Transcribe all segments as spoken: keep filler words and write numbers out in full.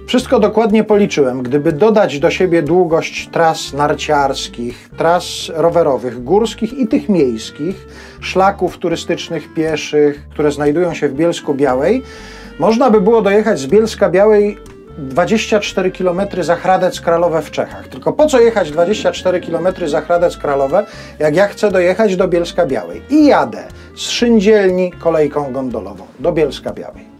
Wszystko dokładnie policzyłem. Gdyby dodać do siebie długość tras narciarskich, tras rowerowych, górskich i tych miejskich, szlaków turystycznych, pieszych, które znajdują się w Bielsku-Białej, można by było dojechać z Bielska-Białej dwadzieścia cztery kilometry za Hradec Kralowe w Czechach. Tylko po co jechać dwadzieścia cztery kilometry za Hradec Kralowe, jak ja chcę dojechać do Bielska-Białej? I jadę z Szyndzielni kolejką gondolową do Bielska-Białej.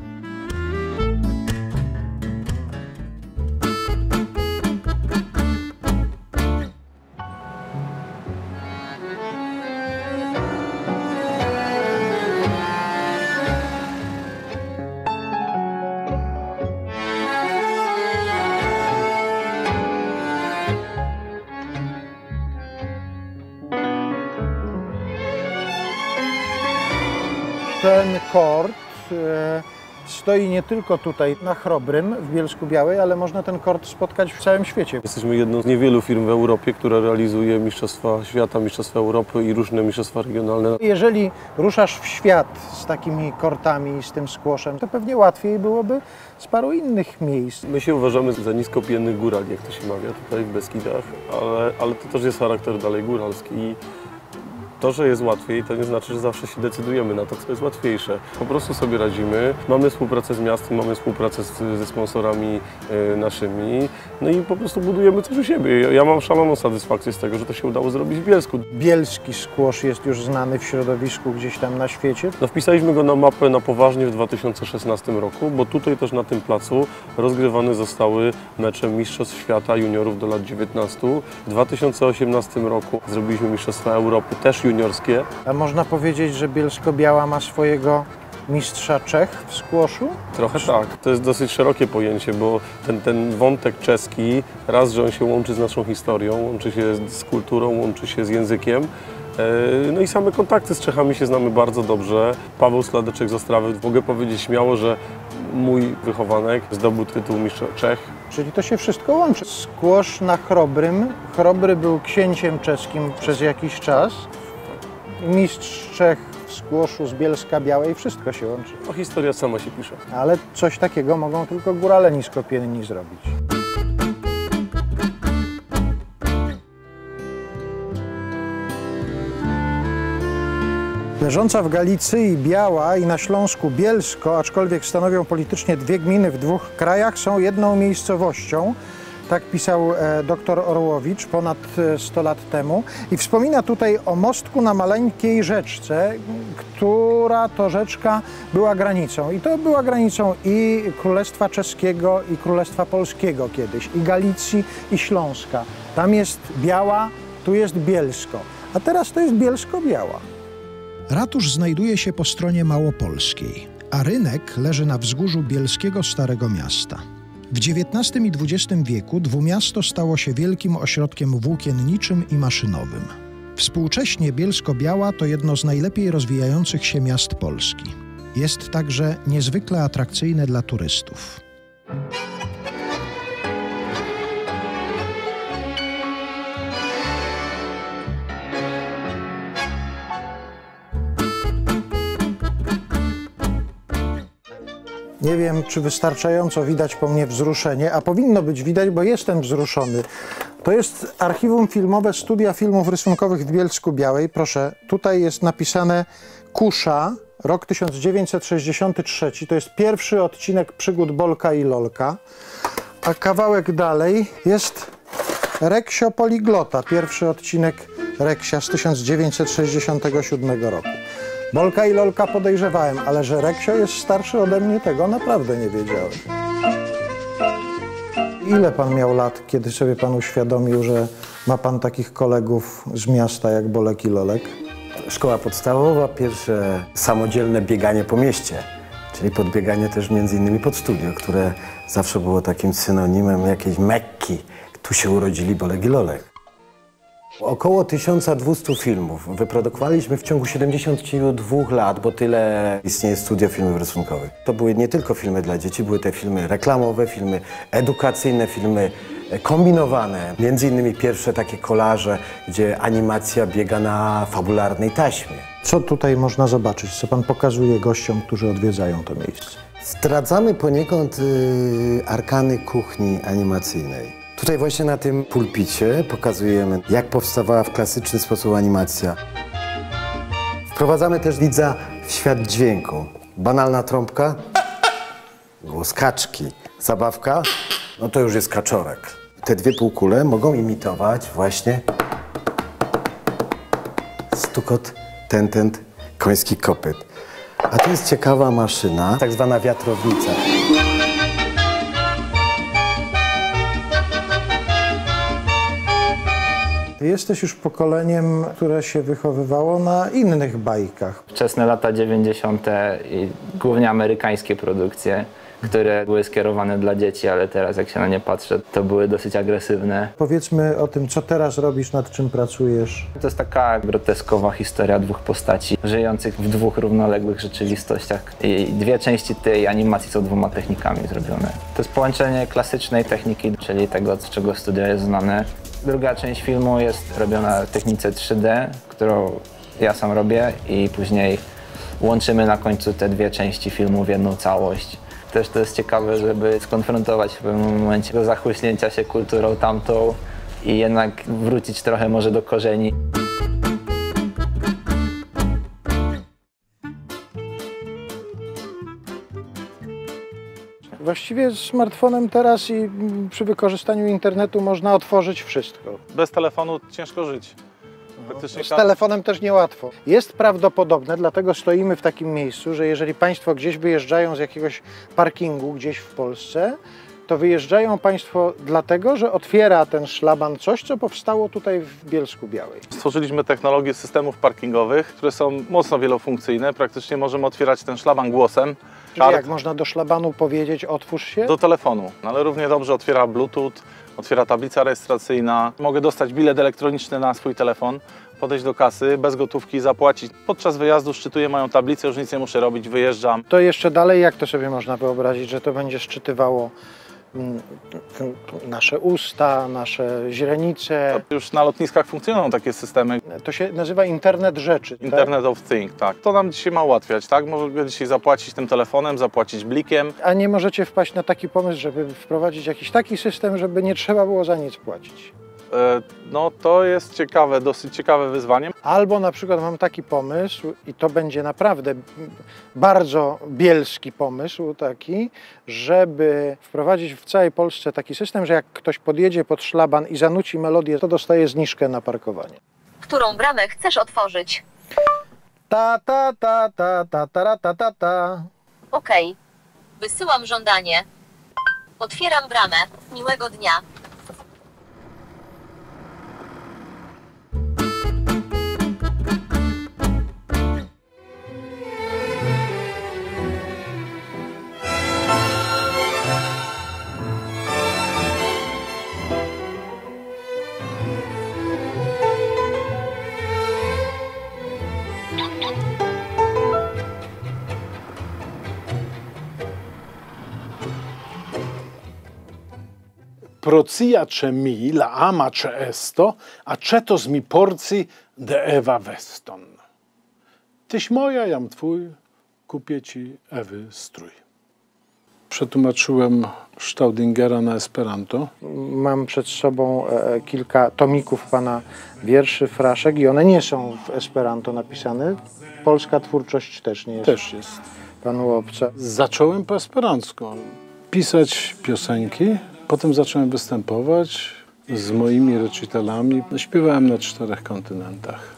Ten kord e, stoi nie tylko tutaj na Chrobrym w Bielsku-Białej, ale można ten kord spotkać w całym świecie. Jesteśmy jedną z niewielu firm w Europie, która realizuje Mistrzostwa Świata, Mistrzostwa Europy i różne mistrzostwa regionalne. Jeżeli ruszasz w świat z takimi kortami i z tym squashem, to pewnie łatwiej byłoby z paru innych miejsc. My się uważamy za niskopiennych górali, jak to się mawia tutaj w Beskidach, ale, ale to też jest charakter dalej góralski. To, że jest łatwiej, to nie znaczy, że zawsze się decydujemy na to, co jest łatwiejsze. Po prostu sobie radzimy, mamy współpracę z miastem, mamy współpracę z, ze sponsorami y, naszymi, no i po prostu budujemy coś u siebie. Ja, ja mam szaloną satysfakcję z tego, że to się udało zrobić w Bielsku. Bielski squash jest już znany w środowisku gdzieś tam na świecie. No, wpisaliśmy go na mapę na poważnie w dwa tysiące szesnastym roku, bo tutaj też na tym placu rozgrywane zostały mecze Mistrzostw Świata juniorów do lat dziewiętnastu. W dwa tysiące osiemnastym roku zrobiliśmy Mistrzostwa Europy, też juniorskie. A można powiedzieć, że Bielsko-Biała ma swojego mistrza Czech w squashu? Trochę tak. To jest dosyć szerokie pojęcie, bo ten, ten wątek czeski, raz, że on się łączy z naszą historią, łączy się z kulturą, łączy się z językiem. No i same kontakty z Czechami się znamy bardzo dobrze. Paweł Sladeczek z Ostrawy. Mogę powiedzieć śmiało, że mój wychowanek zdobył tytuł mistrza Czech. Czyli to się wszystko łączy. Squash na Chrobrym. Chrobry był księciem czeskim przez jakiś czas. Mistrz Czech w squashu z Bielska-Białej. Wszystko się łączy. No, historia sama się pisze. Ale coś takiego mogą tylko górale niskopienni zrobić. Leżąca w Galicji Biała i na Śląsku Bielsko, aczkolwiek stanowią politycznie dwie gminy w dwóch krajach, są jedną miejscowością. Tak pisał e, dr Orłowicz ponad sto lat temu i wspomina tutaj o mostku na maleńkiej rzeczce, która to rzeczka była granicą. I to była granicą i Królestwa Czeskiego, i Królestwa Polskiego kiedyś, i Galicji, i Śląska. Tam jest Biała, tu jest Bielsko, a teraz to jest Bielsko-Biała. Ratusz znajduje się po stronie małopolskiej, a rynek leży na wzgórzu bielskiego Starego Miasta. W dziewiętnastym i dwudziestym wieku Dwumiasto stało się wielkim ośrodkiem włókienniczym i maszynowym. Współcześnie Bielsko-Biała to jedno z najlepiej rozwijających się miast Polski. Jest także niezwykle atrakcyjne dla turystów. Nie wiem, czy wystarczająco widać po mnie wzruszenie, a powinno być widać, bo jestem wzruszony. To jest archiwum filmowe Studia Filmów Rysunkowych w Bielsku-Białej. Proszę, tutaj jest napisane Kusza, rok tysiąc dziewięćset sześćdziesiąty trzeci. To jest pierwszy odcinek Przygód Bolka i Lolka. A kawałek dalej jest Reksio Poliglota, pierwszy odcinek Reksia z tysiąc dziewięćset sześćdziesiątego siódmego roku. Bolka i Lolka podejrzewałem, ale że Reksio jest starszy ode mnie, tego naprawdę nie wiedziałem. Ile pan miał lat, kiedy sobie pan uświadomił, że ma pan takich kolegów z miasta jak Bolek i Lolek? Szkoła podstawowa, pierwsze samodzielne bieganie po mieście, czyli podbieganie też między innymi pod studio, które zawsze było takim synonimem jakiejś Mekki. Tu się urodzili Bolek i Lolek. Około tysiąc dwieście filmów wyprodukowaliśmy w ciągu siedemdziesięciu dwóch lat, bo tyle istnieje Studio Filmów Rysunkowych. To były nie tylko filmy dla dzieci, były te filmy reklamowe, filmy edukacyjne, filmy kombinowane. Między innymi pierwsze takie kolaże, gdzie animacja biega na fabularnej taśmie. Co tutaj można zobaczyć? Co pan pokazuje gościom, którzy odwiedzają to miejsce? Zdradzamy poniekąd y, arkany kuchni animacyjnej. Tutaj właśnie na tym pulpicie pokazujemy, jak powstawała w klasyczny sposób animacja. Wprowadzamy też widza w świat dźwięku. Banalna trąbka, głos kaczki. Zabawka, no to już jest kaczorek. Te dwie półkule mogą imitować właśnie stukot, tentent, koński kopyt. A to jest ciekawa maszyna, tak zwana wiatrownica. Ty jesteś już pokoleniem, które się wychowywało na innych bajkach. Wczesne lata dziewięćdziesiąte i głównie amerykańskie produkcje, które były skierowane dla dzieci, ale teraz jak się na nie patrzę, to były dosyć agresywne. Powiedzmy o tym, co teraz robisz, nad czym pracujesz. To jest taka groteskowa historia dwóch postaci, żyjących w dwóch równoległych rzeczywistościach. I dwie części tej animacji są dwoma technikami zrobione. To jest połączenie klasycznej techniki, czyli tego, z czego studio jest znane. Druga część filmu jest robiona w technice trzy D, którą ja sam robię i później łączymy na końcu te dwie części filmu w jedną całość. Też to jest ciekawe, żeby skonfrontować w pewnym momencie do zachłyśnięcia się kulturą tamtą i jednak wrócić trochę może do korzeni. Właściwie z smartfonem teraz i przy wykorzystaniu internetu można otworzyć wszystko. Bez telefonu ciężko żyć. Praktycznie Z telefonem też niełatwo. Jest prawdopodobne, dlatego stoimy w takim miejscu, że jeżeli Państwo gdzieś wyjeżdżają z jakiegoś parkingu gdzieś w Polsce, to wyjeżdżają Państwo dlatego, że otwiera ten szlaban coś, co powstało tutaj w Bielsku Białej. Stworzyliśmy technologię systemów parkingowych, które są mocno wielofunkcyjne. Praktycznie możemy otwierać ten szlaban głosem. Czyli jak można do szlabanu powiedzieć, otwórz się? Do telefonu, ale równie dobrze otwiera Bluetooth, otwiera tablica rejestracyjna. Mogę dostać bilet elektroniczny na swój telefon, podejść do kasy, bez gotówki zapłacić. Podczas wyjazdu szczytuję moją tablicę, już nic nie muszę robić, wyjeżdżam. To jeszcze dalej, jak to sobie można wyobrazić, że to będzie szczytywało mm, nasze usta, nasze źrenice. To już na lotniskach funkcjonują takie systemy. To się nazywa Internet Rzeczy. Internet of Things, tak. To nam dzisiaj ma ułatwiać, tak? Mogę dzisiaj zapłacić tym telefonem, zapłacić blikiem. A nie możecie wpaść na taki pomysł, żeby wprowadzić jakiś taki system, żeby nie trzeba było za nic płacić? No to jest ciekawe, dosyć ciekawe wyzwanie. Albo na przykład mam taki pomysł i to będzie naprawdę bardzo bielski pomysł taki, żeby wprowadzić w całej Polsce taki system, że jak ktoś podjedzie pod szlaban i zanuci melodię, to dostaje zniżkę na parkowanie. Którą bramę chcesz otworzyć? Ta ta ta ta ta ta ta ta ta. Okej. Wysyłam żądanie. Otwieram bramę. Miłego dnia. Procia c'è mi, la ama c'è esto, acetos mi porcji de Ewa Weston. Tyś moja, jam twój, kupię ci Ewy strój. Przetłumaczyłem Staudingera na Esperanto. Mam przed sobą e, kilka tomików pana wierszy, fraszek i one nie są w Esperanto napisane. Polska twórczość też nie jest. Też jest. Panu obca. Zacząłem po esperancku pisać piosenki, potem zacząłem występować z moimi recitalami. Śpiewałem na czterech kontynentach.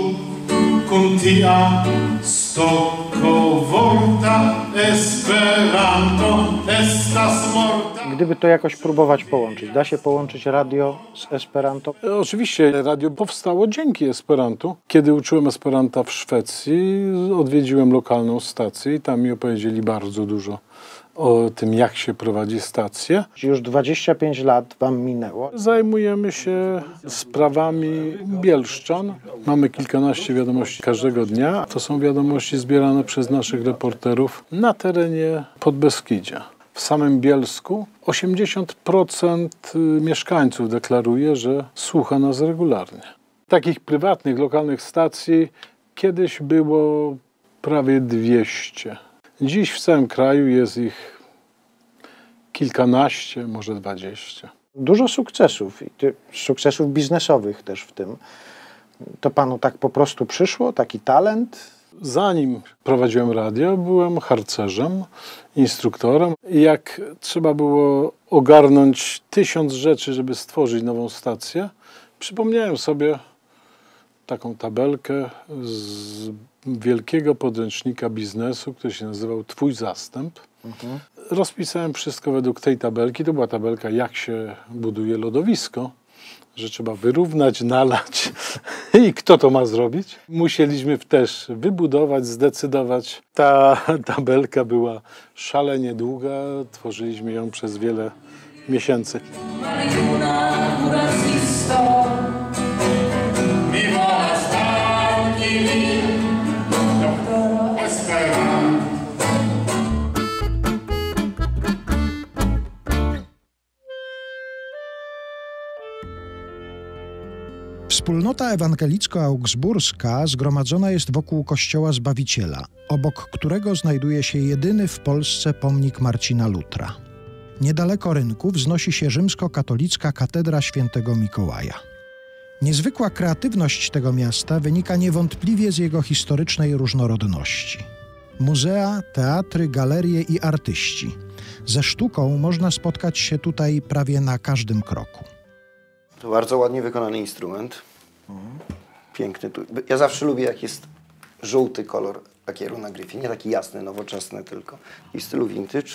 Kuntia stoko volta Esperanto estas morta. Gdyby to jakoś próbować połączyć, da się połączyć radio z Esperanto? Oczywiście radio powstało dzięki Esperantu. Kiedy uczyłem Esperanta w Szwecji, odwiedziłem lokalną stację i tam mi opowiedzieli bardzo dużo o tym, jak się prowadzi stację. Już dwadzieścia pięć lat wam minęło. Zajmujemy się sprawami bielszczan. Mamy kilkanaście wiadomości każdego dnia. To są wiadomości zbierane przez naszych reporterów na terenie Podbeskidzia. W samym Bielsku osiemdziesiąt procent mieszkańców deklaruje, że słucha nas regularnie. Takich prywatnych, lokalnych stacji kiedyś było prawie dwieście. Dziś w całym kraju jest ich kilkanaście, może dwadzieścia. Dużo sukcesów, i ty- sukcesów biznesowych też w tym. To panu tak po prostu przyszło, taki talent? Zanim prowadziłem radio, byłem harcerzem, instruktorem. I jak trzeba było ogarnąć tysiąc rzeczy, żeby stworzyć nową stację, przypomniałem sobie taką tabelkę z wielkiego podręcznika biznesu, który się nazywał Twój Zastęp. Mhm. Rozpisałem wszystko według tej tabelki. To była tabelka, jak się buduje lodowisko, że trzeba wyrównać, nalać i kto to ma zrobić. Musieliśmy też wybudować, zdecydować. Ta tabelka była szalenie długa, tworzyliśmy ją przez wiele miesięcy. Wspólnota ewangelicko-augsburska zgromadzona jest wokół kościoła Zbawiciela, obok którego znajduje się jedyny w Polsce pomnik Marcina Lutra. Niedaleko rynku wznosi się rzymskokatolicka katedra świętego Mikołaja. Niezwykła kreatywność tego miasta wynika niewątpliwie z jego historycznej różnorodności. Muzea, teatry, galerie i artyści. Ze sztuką można spotkać się tutaj prawie na każdym kroku. To bardzo ładnie wykonany instrument. Piękny. Ja zawsze lubię, jak jest żółty kolor lakieru na gryfie. Nie taki jasny, nowoczesny tylko. I w stylu vintage.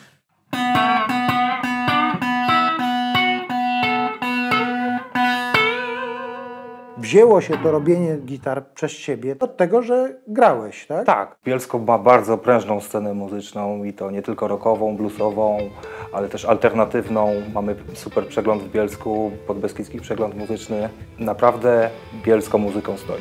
Wzięło się to robienie gitar przez ciebie od tego, że grałeś, tak? Tak. Bielsko ma bardzo prężną scenę muzyczną i to nie tylko rockową, bluesową, ale też alternatywną. Mamy super przegląd w Bielsku, podbeskidzki przegląd muzyczny. Naprawdę Bielsko muzyką stoi.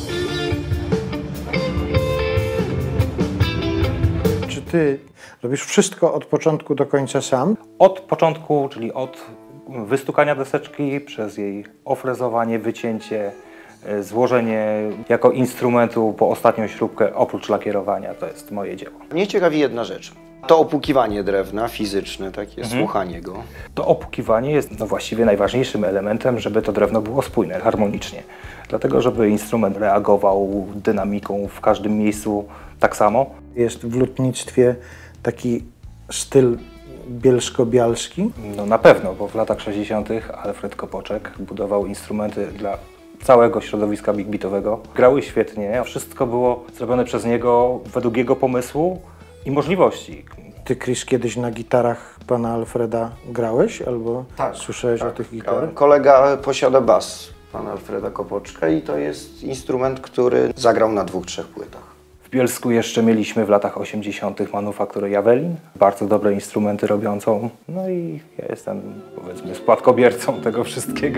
Czy ty robisz wszystko od początku do końca sam? Od początku, czyli od wystukania deseczki, przez jej ofrezowanie, wycięcie, złożenie jako instrumentu po ostatnią śrubkę, oprócz lakierowania, to jest moje dzieło. Mnie ciekawi jedna rzecz. To opłukiwanie drewna, fizyczne, takie Mhm. słuchanie go. To opłukiwanie jest no właściwie najważniejszym elementem, żeby to drewno było spójne, harmonicznie. Dlatego, żeby instrument reagował dynamiką w każdym miejscu tak samo. Jest w lutnictwie taki styl bielsko-bialski? No na pewno, bo w latach sześćdziesiątych Alfred Kopoczek budował instrumenty dla całego środowiska big beatowego. Grały świetnie, a wszystko było zrobione przez niego według jego pomysłu i możliwości. Ty, Chris, kiedyś na gitarach pana Alfreda grałeś? Albo Tak, słyszałeś tak, o tych gitarach? Kolega posiada bas pana Alfreda Kopoczka i to jest instrument, który zagrał na dwóch, trzech płytach. W Bielsku jeszcze mieliśmy w latach osiemdziesiątych manufakturę Javelin, bardzo dobre instrumenty robiącą. No i ja jestem, powiedzmy, spadkobiercą tego wszystkiego.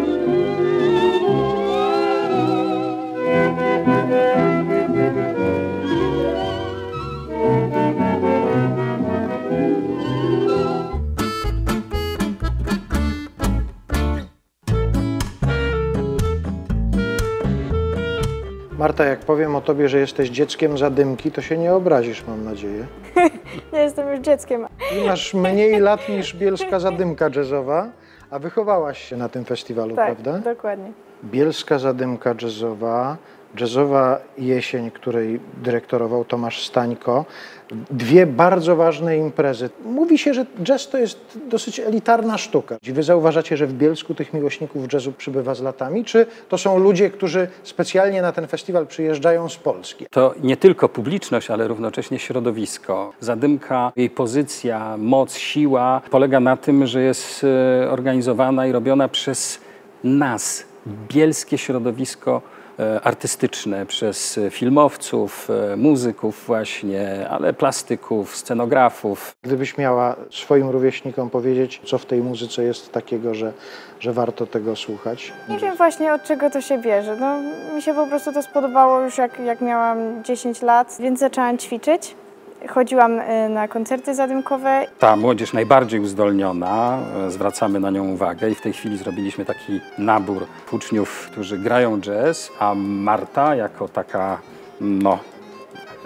Marta, jak powiem o tobie, że jesteś dzieckiem Zadymki, to się nie obrazisz, mam nadzieję. Ja jestem już dzieckiem. I masz mniej lat niż bielska Zadymka jazzowa, a wychowałaś się na tym festiwalu, Tak, prawda? dokładnie. Bielska Zadymka jazzowa, jazzowa jesień, której dyrektorował Tomasz Stańko. Dwie bardzo ważne imprezy. Mówi się, że jazz to jest dosyć elitarna sztuka. Wy zauważacie, że w Bielsku tych miłośników jazzu przybywa z latami? Czy to są ludzie, którzy specjalnie na ten festiwal przyjeżdżają z Polski? To nie tylko publiczność, ale równocześnie środowisko. Zadymka, jej pozycja, moc, siła polega na tym, że jest organizowana i robiona przez nas, bielskie środowisko artystyczne, przez filmowców, muzyków właśnie, ale plastyków, scenografów. Gdybyś miała swoim rówieśnikom powiedzieć, co w tej muzyce jest takiego, że, że warto tego słuchać? Nie wiem właśnie, od czego to się bierze. No, mi się po prostu to spodobało już jak, jak miałam dziesięć lat, więc zaczęłam ćwiczyć. Chodziłam na koncerty zadymkowe. Ta młodzież najbardziej uzdolniona, zwracamy na nią uwagę i w tej chwili zrobiliśmy taki nabór uczniów, którzy grają jazz, a Marta jako taka no,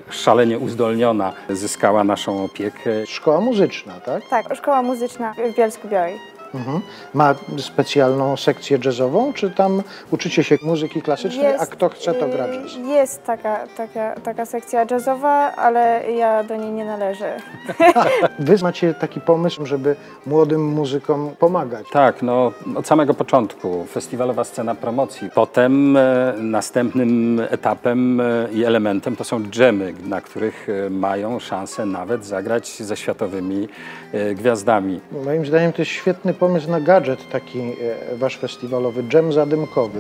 szalenie uzdolniona, zyskała naszą opiekę. Szkoła muzyczna, tak? Tak, szkoła muzyczna w Bielsku-Białej. Mhm. Ma specjalną sekcję jazzową, czy tam uczycie się muzyki klasycznej, Jest, a kto chce, to gra jazz? Jest taka, taka, taka sekcja jazzowa, ale ja do niej nie należę. Wy macie taki pomysł, żeby młodym muzykom pomagać. Tak, no od samego początku festiwalowa scena promocji. Potem e, następnym etapem e, i elementem to są dżemy, na których e, mają szansę nawet zagrać ze światowymi e, gwiazdami. Moim zdaniem to jest świetny pomysł na gadżet taki e, wasz festiwalowy, dżem zadymkowy.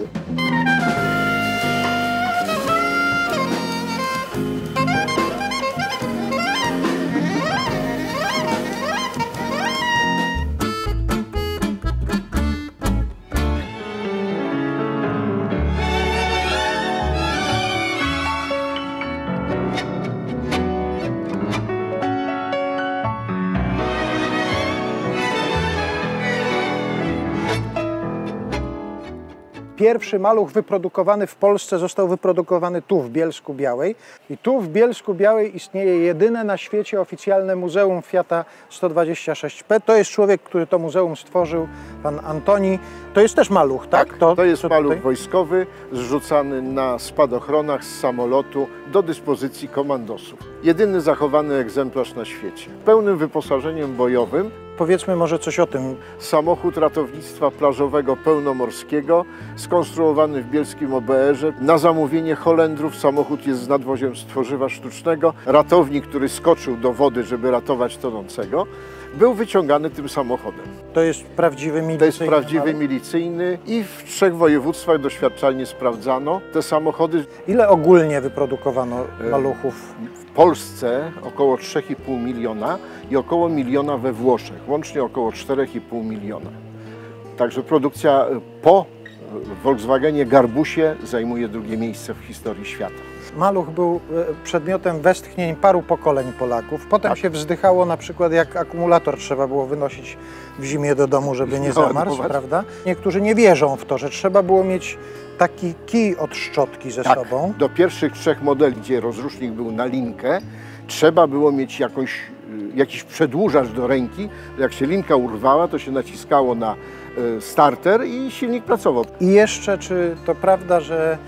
Pierwszy maluch wyprodukowany w Polsce został wyprodukowany tu, w Bielsku-Białej. I tu, w Bielsku-Białej, istnieje jedyne na świecie oficjalne Muzeum Fiata sto dwadzieścia sześć P. To jest człowiek, który to muzeum stworzył, pan Antoni. To jest też maluch, tak? Tak, to, to jest co maluch tutaj? wojskowy zrzucany na spadochronach z samolotu do dyspozycji komandosów. Jedyny zachowany egzemplarz na świecie. Pełnym wyposażeniem bojowym. Powiedzmy może coś o tym. Samochód ratownictwa plażowego pełnomorskiego, skonstruowany w bielskim O B R-ze. Na zamówienie Holendrów samochód jest z nadwoziem z tworzywa sztucznego. Ratownik, który skoczył do wody, żeby ratować tonącego, był wyciągany tym samochodem. To jest prawdziwy milicyjny? To jest prawdziwy milicyjny i w trzech województwach doświadczalnie sprawdzano te samochody. Ile ogólnie wyprodukowano maluchów? W Polsce około trzy i pół miliona i około miliona we Włoszech, łącznie około cztery i pół miliona. Także produkcja po Volkswagenie Garbusie zajmuje drugie miejsce w historii świata. Maluch był przedmiotem westchnień paru pokoleń Polaków. Potem tak się wzdychało, na przykład jak akumulator trzeba było wynosić w zimie do domu, żeby nie zamarzł, no, prawda? Niektórzy nie wierzą w to, że trzeba było mieć taki kij od szczotki ze tak, sobą. Do pierwszych trzech modeli, gdzie rozrusznik był na linkę, trzeba było mieć jakąś, jakiś przedłużacz do ręki. Jak się linka urwała, to się naciskało na starter i silnik pracował. I jeszcze, czy to prawda, że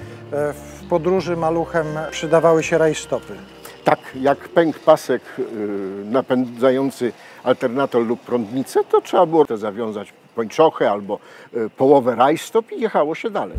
w podróży maluchem przydawały się rajstopy? Tak, jak pękł pasek napędzający alternator lub prądnicę, to trzeba było zawiązać pończochę albo połowę rajstop i jechało się dalej.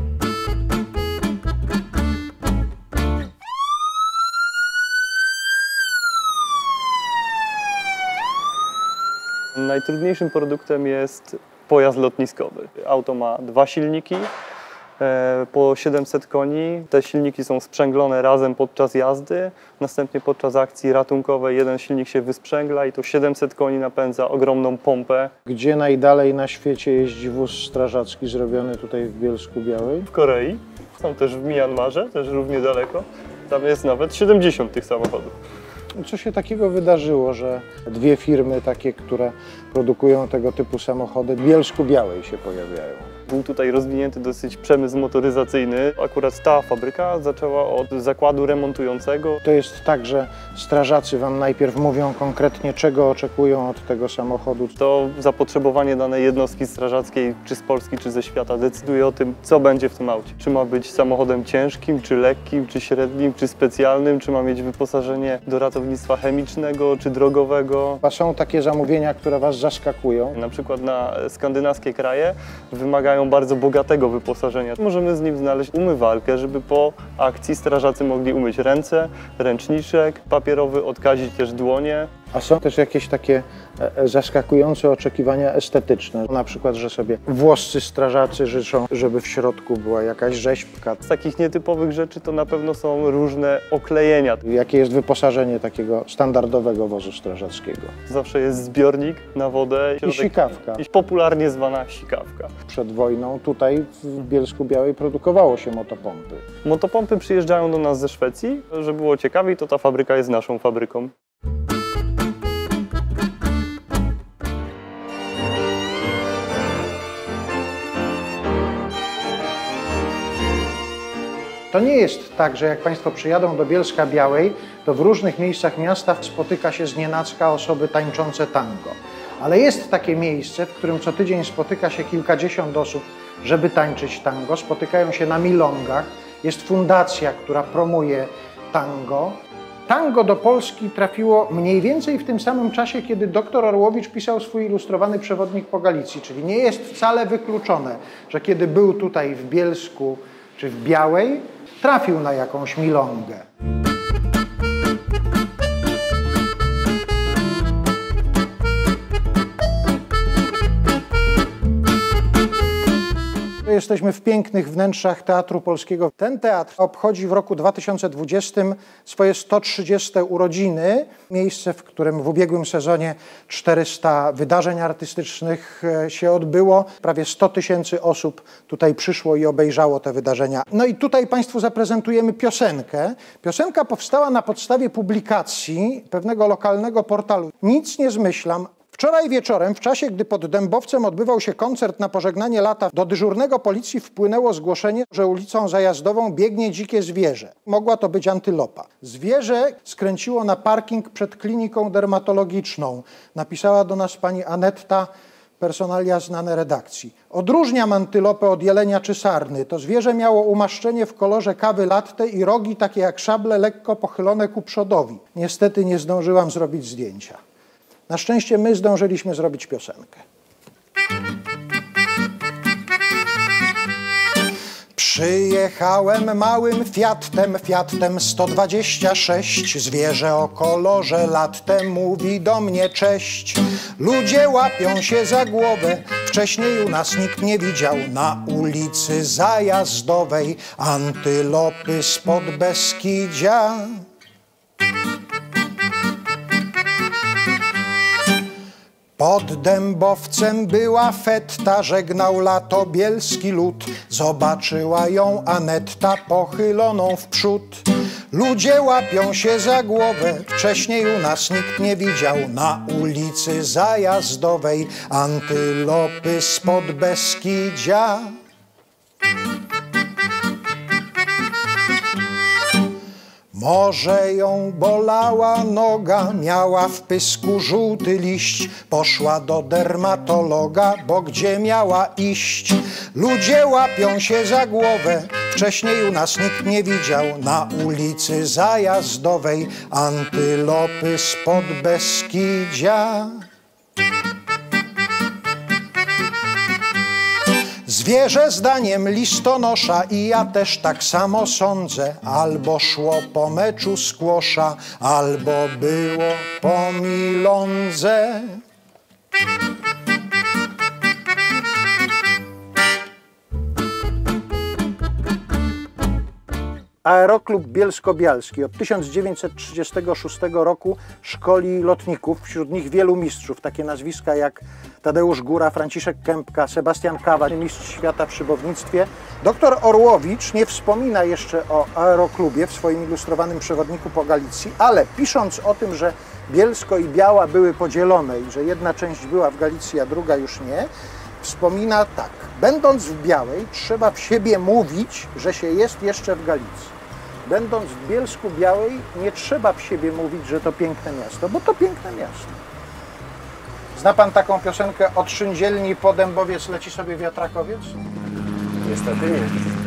Najtrudniejszym produktem jest pojazd lotniskowy. Auto ma dwa silniki po siedemset koni. Te silniki są sprzęglone razem podczas jazdy. Następnie podczas akcji ratunkowej jeden silnik się wysprzęgla i to siedemset koni napędza ogromną pompę. Gdzie najdalej na świecie jeździ wóz strażacki zrobiony tutaj w Bielsku-Białej? W Korei, są też w Mianmarze, też równie daleko. Tam jest nawet siedemdziesiąt tych samochodów. Co się takiego wydarzyło, że dwie firmy takie, które produkują tego typu samochody, w Bielsku-Białej się pojawiają? Był tutaj rozwinięty dosyć przemysł motoryzacyjny. Akurat ta fabryka zaczęła od zakładu remontującego. To jest tak, że strażacy wam najpierw mówią konkretnie, czego oczekują od tego samochodu? To zapotrzebowanie danej jednostki strażackiej, czy z Polski, czy ze świata, decyduje o tym, co będzie w tym aucie. Czy ma być samochodem ciężkim, czy lekkim, czy średnim, czy specjalnym, czy ma mieć wyposażenie do ratownictwa chemicznego, czy drogowego. A są takie zamówienia, które was zaskakują? Na przykład na skandynawskie kraje wymagają bardzo bogatego wyposażenia. Możemy z nim znaleźć umywalkę, żeby po akcji strażacy mogli umyć ręce, ręczniczek papierowy, odkazić też dłonie. A są też jakieś takie zaskakujące oczekiwania estetyczne. Na przykład, że sobie włoscy strażacy życzą, żeby w środku była jakaś rzeźbka. Z takich nietypowych rzeczy to na pewno są różne oklejenia. Jakie jest wyposażenie takiego standardowego wozu strażackiego? Zawsze jest zbiornik na wodę. I sikawka. I popularnie zwana sikawka. Przed wojną tutaj w Bielsku-Białej produkowało się motopompy. Motopompy przyjeżdżają do nas ze Szwecji. Że było ciekawiej, to ta fabryka jest naszą fabryką. To nie jest tak, że jak Państwo przyjadą do Bielska Białej, to w różnych miejscach miasta spotyka się znienacka osoby tańczące tango. Ale jest takie miejsce, w którym co tydzień spotyka się kilkadziesiąt osób, żeby tańczyć tango. Spotykają się na milongach. Jest fundacja, która promuje tango. Tango do Polski trafiło mniej więcej w tym samym czasie, kiedy doktor Orłowicz pisał swój ilustrowany przewodnik po Galicji. Czyli nie jest wcale wykluczone, że kiedy był tutaj w Bielsku czy w Białej, trafił na jakąś milongę. Jesteśmy w pięknych wnętrzach Teatru Polskiego. Ten teatr obchodzi w roku dwa tysiące dwudziestym swoje sto trzydzieste urodziny. Miejsce, w którym w ubiegłym sezonie czterysta wydarzeń artystycznych się odbyło. Prawie sto tysięcy osób tutaj przyszło i obejrzało te wydarzenia. No i tutaj Państwu zaprezentujemy piosenkę. Piosenka powstała na podstawie publikacji pewnego lokalnego portalu. Nic nie zmyślam. Wczoraj wieczorem, w czasie, gdy pod Dębowcem odbywał się koncert na pożegnanie lata, do dyżurnego policji wpłynęło zgłoszenie, że ulicą Zajazdową biegnie dzikie zwierzę. Mogła to być antylopa. Zwierzę skręciło na parking przed kliniką dermatologiczną. Napisała do nas pani Anetta, personalia znane redakcji. Odróżniam antylopę od jelenia czy sarny. To zwierzę miało umaszczenie w kolorze kawy latte i rogi takie jak szable lekko pochylone ku przodowi. Niestety nie zdążyłam zrobić zdjęcia. Na szczęście my zdążyliśmy zrobić piosenkę. Przyjechałem małym Fiatem, Fiatem sto dwadzieścia sześć. Zwierzę o kolorze latte mówi do mnie cześć. Ludzie łapią się za głowę, wcześniej u nas nikt nie widział. Na ulicy Zajazdowej antylopy spod Beskidzia. Pod Dębowcem była fetta, żegnał lato bielski lud. Zobaczyła ją Anetta pochyloną w przód. Ludzie łapią się za głowę, wcześniej u nas nikt nie widział. Na ulicy Zajazdowej antylopy spod Beskidzia. Może ją bolała noga, miała w pysku żółty liść. Poszła do dermatologa, bo gdzie miała iść? Ludzie łapią się za głowę, wcześniej u nas nikt nie widział. Na ulicy Zajazdowej antylopy spod Beskidzia. Zwierzę zdaniem listonosza i ja też tak samo sądzę. Albo szło po meczu skłosza, albo było po milądze. Aeroklub Bielsko-Bialski od tysiąc dziewięćset trzydziestego szóstego roku szkoli lotników, wśród nich wielu mistrzów, takie nazwiska jak Tadeusz Góra, Franciszek Kępka, Sebastian Kawa, mistrz świata w szybownictwie. Doktor Orłowicz nie wspomina jeszcze o aeroklubie w swoim ilustrowanym przewodniku po Galicji, ale pisząc o tym, że Bielsko i Biała były podzielone i że jedna część była w Galicji, a druga już nie, wspomina tak: będąc w Białej, trzeba w siebie mówić, że się jest jeszcze w Galicji. Będąc w Bielsku Białej, nie trzeba w siebie mówić, że to piękne miasto, bo to piękne miasto. Zna pan taką piosenkę: od Szyndzielni po Dębowiec leci sobie wiatrakowiec? Niestety nie.